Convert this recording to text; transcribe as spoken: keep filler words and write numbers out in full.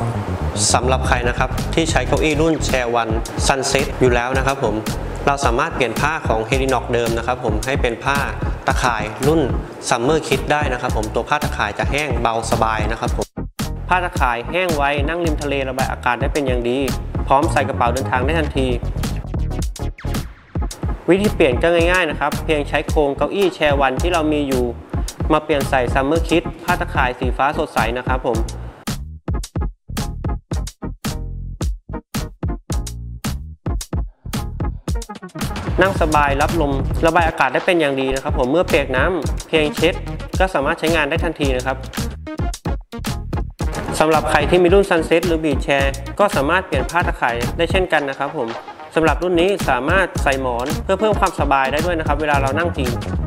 สำหรับใครนะครับที่ใช้เก้าอี้รุ่นแชร์วันซันเซ็ตอยู่แล้วนะครับผมเราสามารถเปลี่ยนผ้าของเฮลิน็อกเดิมนะครับผมให้เป็นผ้าตะข่ายรุ่นซัมเมอร์คิดได้นะครับผมตัวผ้าตะข่ายจะแห้งเบาสบายนะครับผมผ้าตะข่ายแห้งไวนั่งริมทะเลระบายอากาศได้เป็นอย่างดีพร้อมใส่กระเป๋าเดินทางได้ทันทีวิธีเปลี่ยนก็ง่ายๆนะครับเพียงใช้โครงเก้าอี้แชร์วันที่เรามีอยู่มาเปลี่ยนใส่ซัมเมอร์คิดผ้าตะข่ายสีฟ้าสดใสนะครับผมนั่งสบายรับลมระบายอากาศได้เป็นอย่างดีนะครับผมเมื่อเปียกน้ำเพียงเช็ดก็สามารถใช้งานได้ทันทีนะครับสำหรับใครที่มีรุ่นซันเซ็ตหรือบีชแชร์ก็สามารถเปลี่ยนผ้าตะข่ายได้เช่นกันนะครับผมสำหรับรุ่นนี้สามารถใส่หมอนเพื่อเพิ่มความสบายได้ด้วยนะครับเวลาเรานั่งพิง